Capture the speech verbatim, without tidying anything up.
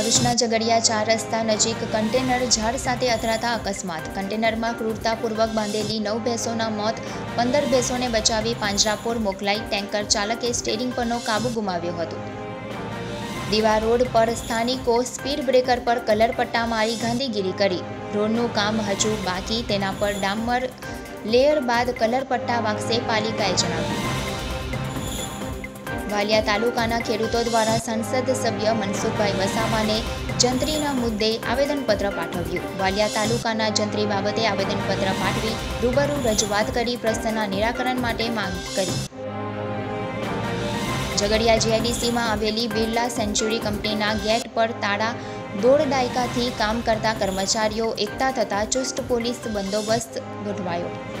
ભરૂચના ઝઘડિયા ચાર રસ્તા નજીક કન્ટેનર ઝાડ સાથે અથડાતા અકસ્માત. કન્ટેનરમાં ક્રૂરતાપૂર્વક બાંધેલી નવ ભેંસોના મોત, પંદર ભેંસોને બચાવી પાંજરાપોર મોકલાઈ. ટેન્કર ચાલકે સ્ટીયરિંગ પરનો કાબુ ગુમાવ્યો હતો. દીવા રોડ પર સ્થાનિકો સ્પીડ બ્રેકર પર કલર પટ્ટા મારી ગાંધીગીરી કરી. રોડનું કામ હજુ બાકી, તેના પર ડામર લેયર બાદ કલર પટ્ટા વાગશે, પાલિકાએ જણાવ્યું. વાલિયા તાલુકાના ખેડૂતો દ્વારા સંસદ સભ્ય મનસુખભાઈ વસાવાને જંત્રીના મુદ્દે આવેદનપત્ર પાઠવ્યું. વાલિયા તાલુકાના જંત્રી બાબતે આવેદનપત્ર પાઠવી રૂબરૂ રજૂઆત કરી પ્રશ્નના નિરાકરણ માટે માંગ કરી. ઝઘડિયા જીઆઈડીસીમાં આવેલી બિરલા સેન્ચુરી કંપનીના ગેટ પર તાળા. દોઢ દાયકાથી કામ કરતા કર્મચારીઓ એકઠા થતા ચુસ્ત પોલીસ બંદોબસ્ત ગોઠવાયો.